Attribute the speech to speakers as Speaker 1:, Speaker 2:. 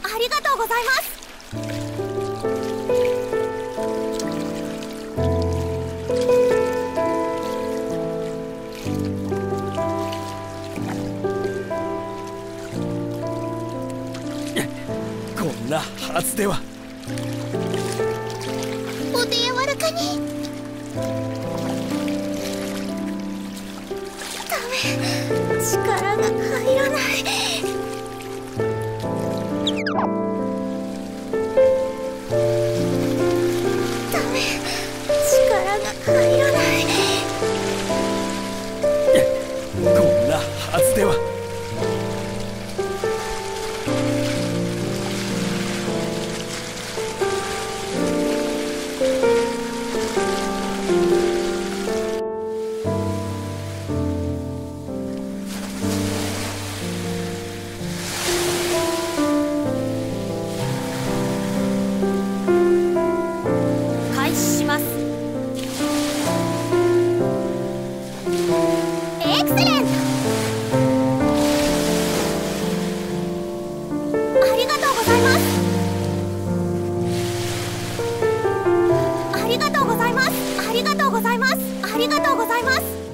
Speaker 1: ありがとうございます。
Speaker 2: こんなはずでは。
Speaker 1: お手柔らかに。ダメ、力が入らない。ダメ、力が入らない。
Speaker 2: こんなはずでは。
Speaker 1: 開始します。エクセレント。ありがとうございます。ありがとうございます。ありがとうございます。ありがとうございます。